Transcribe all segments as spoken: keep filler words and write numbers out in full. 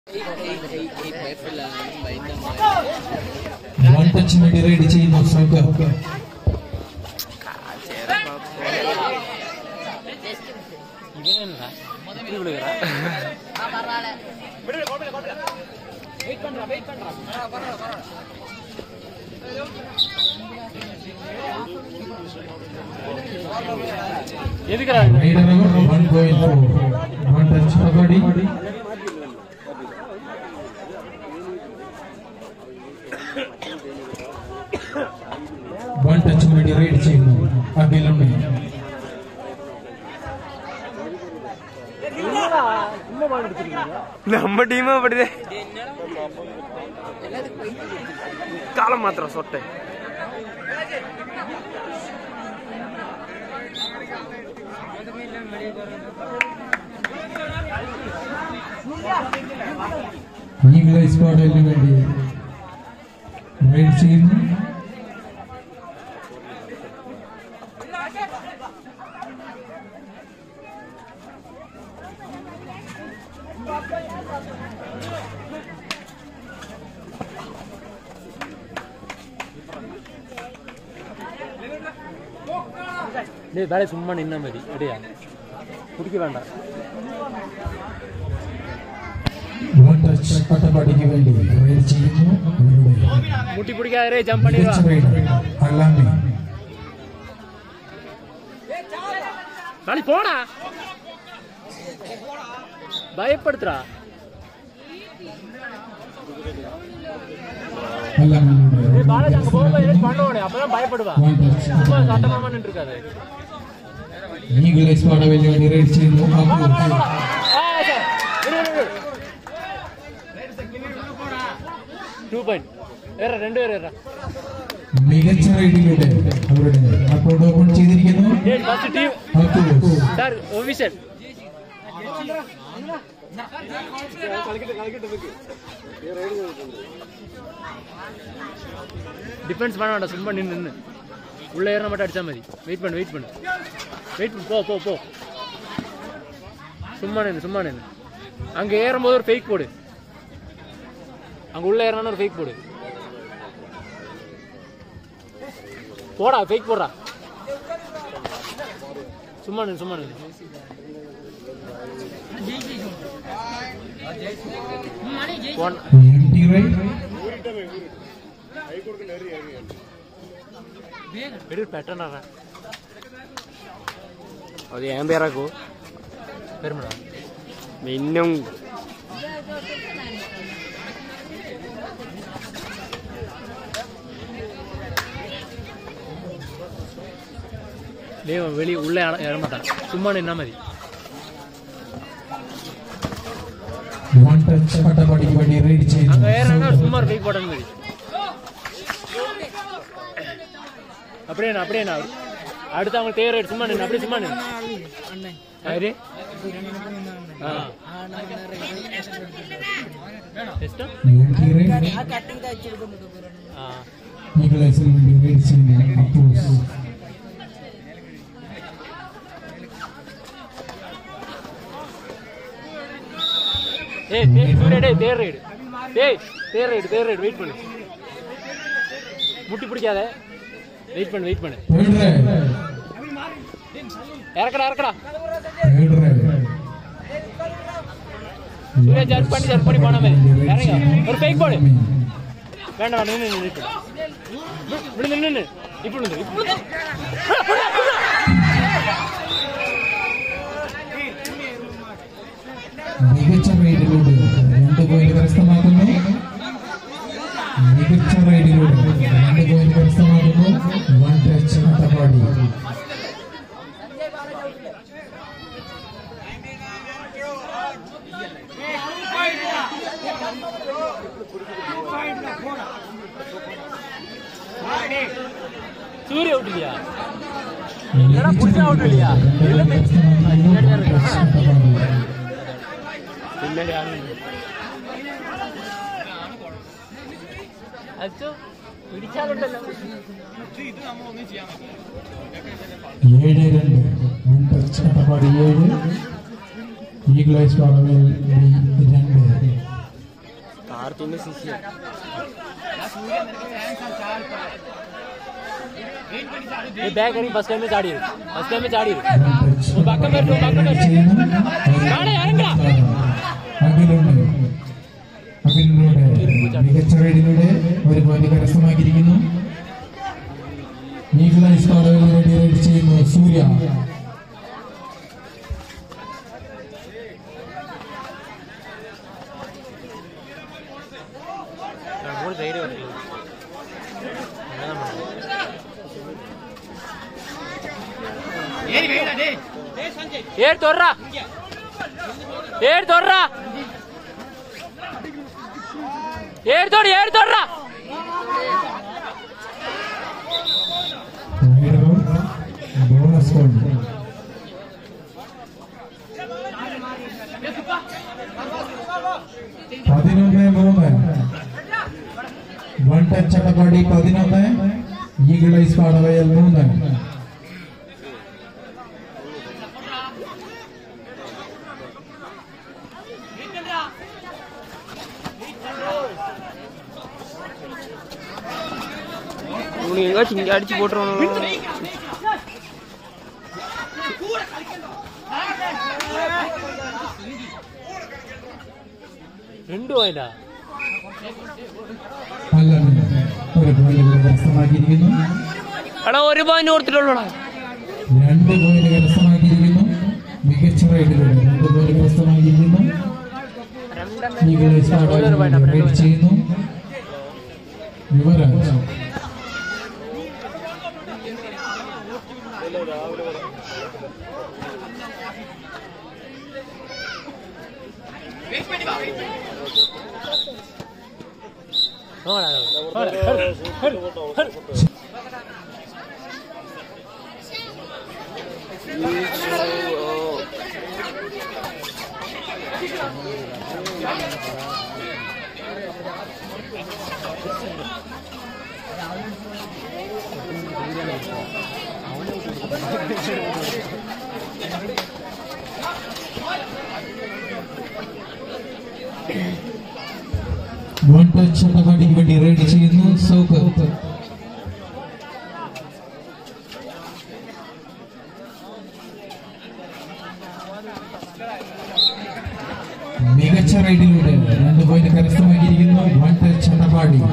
One touch media ready chain of soccer. One point four. One touch kabaddi. One touch media ready chain. Agilamni. நம்ம டீமா அப்படிதே காலம் மாத்திரம் சொட்டை நீங்களே squad எழுத வேண்டிய ரைட் சைடு டேய் வேலை சும்மா நின்ன மாதிரி அடியா குடிக்க வேண்டாம் one touch பட்டபாடிக்கு வேண்டி ரைட் சைடு முட்டி பிடிக்காதே ஜம்ப் பண்ணி வா அல்லாமி நாளை போடா பயப்படுத்துறா அல்லாமி ஏய் பாலா அங்க போக போய் பண்ணோடே அப்பதான் பயப்படுவா சும்மா சட்டமாமா நின்னு இருக்காதே நீங்களே ஸ்குவாட் வேண்டிய ரைட் சைடு two point ஏற ரெண்டு பேர் ஏற മികച്ച റൈഡിലൂടെ അവരുടെ അക്കൗണ്ട് ഓപ്പൺ ചെയ്തിരിക്കുന്നു ഏയ് first team sir official defence பண்ண வேண்டாம் சும்மா நின்று நின்று உள்ள ஏற மட்டும் அடிச்சா மாதிரி வெயிட் பண்ணு வெயிட் பண்ணு வெயிட் பண்ணு போ போ போ சும்மா நின்று சும்மா நின்று அங்கே ஏறும்போது ஒரு ஃபேக் போடு அங்கே உள்ள ஏறினா ஒரு ஃபேக் போடு போடா ஃபேக் போடுறா சும்மா நின்று சும்மா நின்று എംടി റൈഡ് എടി പെട്ടെന്ന് അത് ഞാൻ പേരാക്കോ വരുമ്പോഴാ മിന്നും வெளியே உள்ள ஏற மாட்டான் சும்மா நின்னா மதி one touch പട്ടപാടിക്ക് വേണ്ടി റൈഡ് ചെയ്യുന്നു அங்க ஏறனா சும்மா ஒரு ஃபேக் போடணும் மதி அப்படியே நான் அப்படியே நான் அடுத்து அவங்க தேர் ரைட் சும்மா நின்னு அப்படியே சும்மா நின்னு அண்ணே யாரு ஆ டெஸ்ட் എംടി റൈഡ് ആ കട്ടിംഗ് തച്ചിരിക്കുന്നു ആ നീങ്ങളേസിന് വേണ്ടി റൈഡ് ചെയ്യുന്നു അപ്പോസ് ஏய் டேய் சூரிய டேய் தேர் ரைட் டேய் தேர் ரைட் தேர் ரைட் வெயிட் பண்ணு முட்டி பிடிக்காத வெயிட் பண்ணு வெயிட் பண்ணு இறக்கடா இறக்கடா சூரிய ஜர்க் பண்ணி ஜர்க் பண்ணி போனாமே இறங்க ஒரு ஃபேக் போடு வேண்டாம் நின்னு நின்னு இப்படி நின்னு நின்னு இப்படி நின்னு இப்படி മികച്ച റൈഡിലൂടെ രണ്ട് പോയിന്റ് കരസ്ഥമാക്കുന്നു മികച്ച റൈഡിലൂടെ രണ്ട് പോയിന്റ് കരസ്ഥമാക്കുന്നു വൺ ടച്ച് പട്ടപാടി சூரிய அவுட் இல்லையா என்னடா புடிச்ச அவுட் இல்லையா பின்னாடி ஆளு அச்சோ പിടിച്ചാലുണ്ടല്ലോ ഏഴ് രണ്ട് മുൻപച്ചട്ടപ്പാടി ഏഴ് ഈഗിളൈസ് പാടവേൽ രണ്ട് ആർത്തിന്റെ സിസി बैग करी बस स्टैंड में चाड़ी बस स्टैंड में चाड़ी वो बाका बैठ वो बाका बैठ गाड़ी आएंगा അഖിലുണ്ട് അഖിലിലൂടെ മികച്ച റൈഡിലൂടെ ഒരു പോയിന്റ് കരസ്ഥമാക്കിയിരിക്കുന്നു. ഈഗിൾ ഐസ് പാടവിന് വേണ്ടി റൈഡ് ചെയ്യുന്നു സൂര്യ. ಏರ್ ತೋರ್ರ ಏರ್ ತೋರ್ರ ಏರ್ ತೋರ್ ಏರ್ ತೋರ್ರ ബോണസ് പോയിന്റ്. പതിനൊന്ന് മൂന്ന് വൺ ടച്ച് അട്ടപ്പാടി പതിനൊന്ന് ഈഗിൾ ഐസ് പാടവയൽ മൂന്ന്. எங்க சிங்க அடிச்சு போட்டுருவாங்க. ரெண்டு പോയിന്റാ ഒരു പോയിന്റ് കരസ്ഥമാക്കിയിരിക്കുന്നു. എടാ ഒരു പോയിന്റ് കൊടുത്തിട്ടുള്ളൂടാ. രണ്ട് പോയിന്റ് കരസ്ഥമാക്കിയിരിക്കുന്നു. മികച്ച റൈഡിലൂടെ രണ്ട് പോയിന്റ് കരസ്ഥമാക്കിയിരിക്കുന്നു. ഈഗിൾ ഐസ് പാടവയൽ റൈഡ് ചെയ്യുന്നു യുവരാജ്. വൺ ടച്ച് അട്ടപ്പാടിക്ക് വേണ്ടി റൈഡ് ചെയ്യുന്നു സൗകത്ത്. മികച്ച റൈഡിലൂടെ രണ്ട് പോയിന്റ് കരസ്ഥമാക്കിയിരിക്കുന്നു. One touch Attappadi.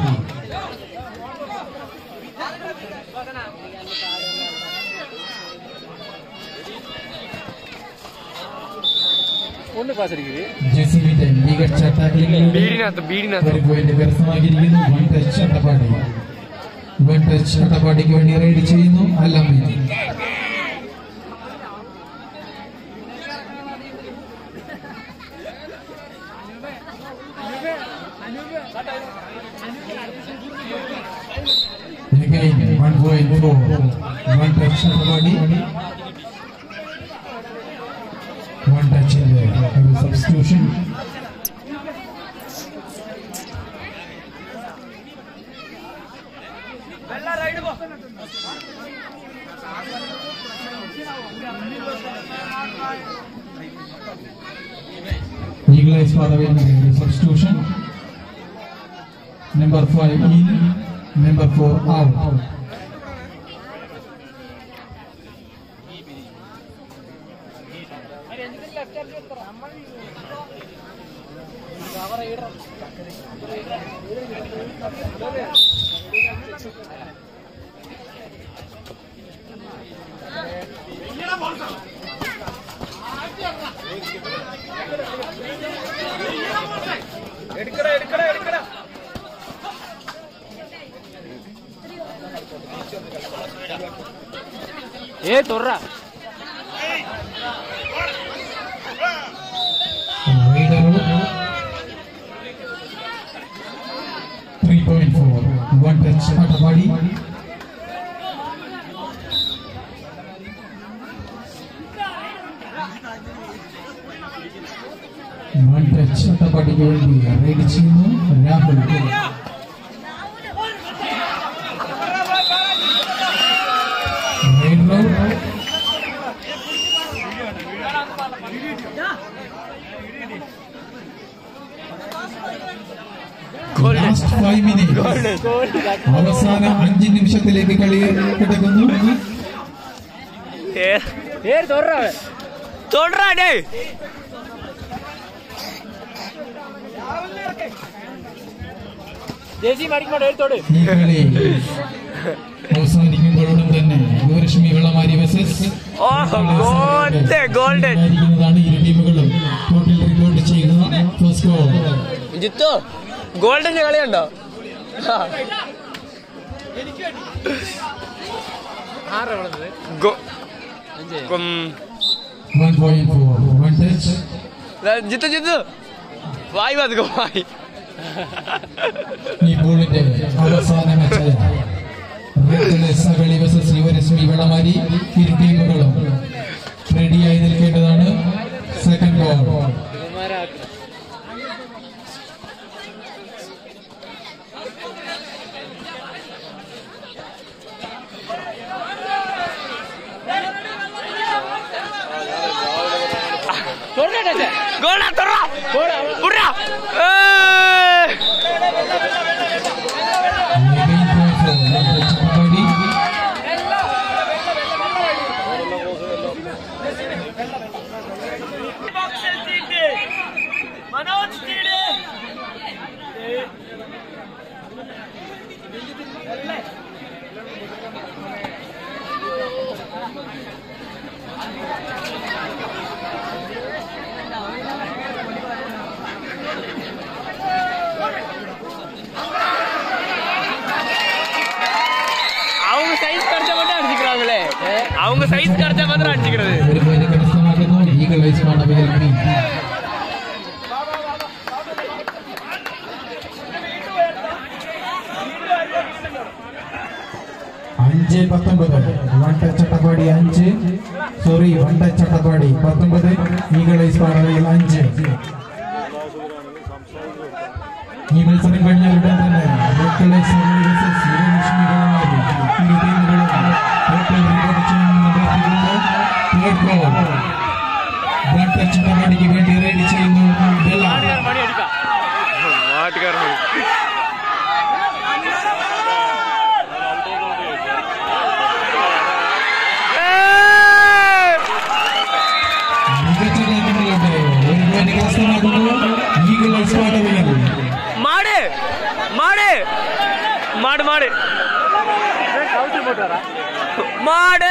ഒന്ന് പാസ് അടിക്കുക ജെസിമിന്റെ മികച്ച ടാക്ലിംഗിലൂടെ ഒരു പോയിന്റ് കരസ്ഥമാക്കിയിരിക്കുന്നു. One touch Attappadi. One touch അട്ടപ്പാടിക്ക് വേണ്ടി റൈഡ് ചെയ്യുന്നു അല്ലമ്മ. Again, one point four. One touch Attappadi. One touch in there. Substitution. Eagle Eyes Padavil substitution. Number five in, number four out. ഏ തൊറ three point four. One touch Attappadi. One touch അട്ടപ്പാടിക്ക് വേണ്ടി raid ചെയ്യുന്നു Rahul. Raid round. Last five minute അവസാന അഞ്ച് നിമിഷത്തിലേക്ക് കളി കിടക്കുന്നു. ഈ കളി അവസാനിക്കുമ്പോഴും തന്നെ ഗോരശ്മി വെള്ളമാരി വേഴ്സസ് ാണ് ഇരു ടീമുകളും ടോട്ടൽ റെക്കോർഡ് ചെയ്യുന്ന ഫസ്റ്റ് ഗോൾ. ജിത്തു ഗോൾഡിന്റെ കളിയുണ്ടോ? ജിത്തു ജിത്തു വായി വതുക്കോ വായി. ഈ ബോളിന്റെ അവസാന മാച്ചായ സകളി വേഴ്സസ് യുവരശ്മി വെള്ളമാരി ഇരു ടീമുകളും റെഡിയായി നിൽക്കേണ്ടതാണ്. Second goal. அவங்க சைஸ் கரெக்டா மாத்திரம் அடிச்சுக்கிறது. അഞ്ച് പത്തൊമ്പത് വണ്ടച്ചട്ടപ്പാടി അഞ്ച് സോറി വണ്ടച്ചട്ടപ്പാടി പത്തൊമ്പത് ഈഗിൾസ് പാടവയിൽ അഞ്ച്. ഈ മത്സരം കഴിഞ്ഞാൽ ഉടൻ തന്നെ വണ്ടച്ചട്ടപ്പാടിക്ക് വേണ്ടി റെഡി ചെയ്യുന്നു. மாடு மாடு மாடு மாடு மாடு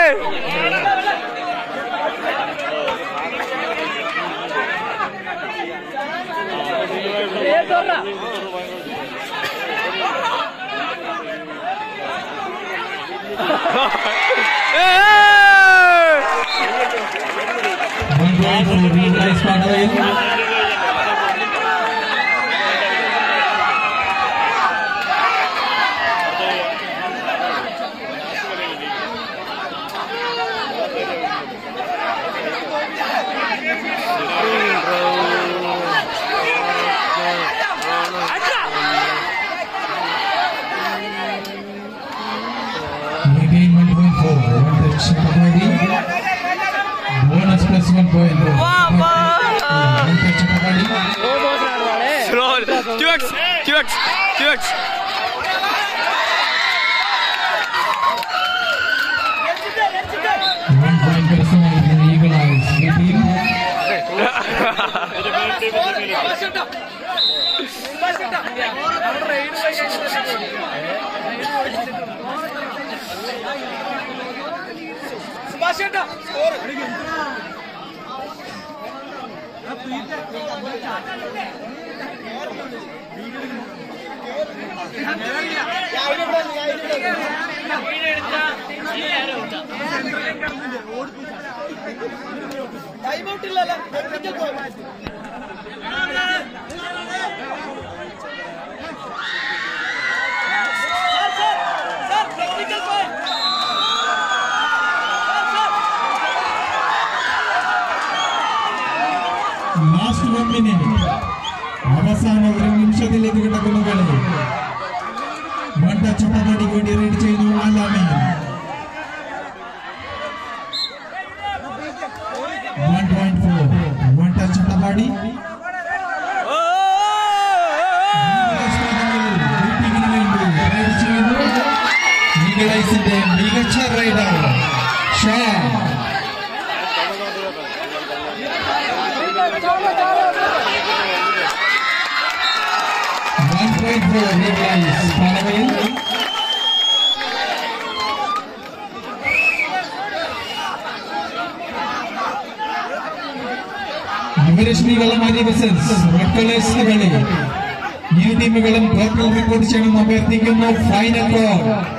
bonus plus one point. Q X Q X Q X one point personal in the Eagle Eyes team. Last one minute. അവസാന ഒരു നിമിഷത്തിലേക്ക് കിടക്കുന്ന കളി. വണ്ടച്ചട്ടപ്പാടിക്ക് വേണ്ടി റെഡി ചെയ്യുന്നു അലാമി. one point four വണ്ടച്ചട്ടപ്പാടി റിംഗ്ലൈസിന്റെ മികച്ച raider Shan. one point four റിംഗ്ലൈസ് പനവയിൽ. യുവലക്ഷ്മി വെള്ളമാരി ബിസിനസ് റെഡ് കളേഴ്സിന് കളി. ഇരു ടീമുകളും ടോട്ടൽ റിപ്പോർട്ട് ചെയ്യണമെന്ന് അഭ്യർത്ഥിക്കുന്നു. Final call.